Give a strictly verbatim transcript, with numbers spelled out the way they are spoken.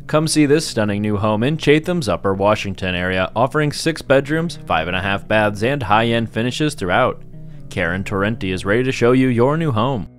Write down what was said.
Come see this stunning new home in Chatham's Upper Washington area, offering six bedrooms, five and a half baths, and high-end finishes throughout. Karen Torrente is ready to show you your new home.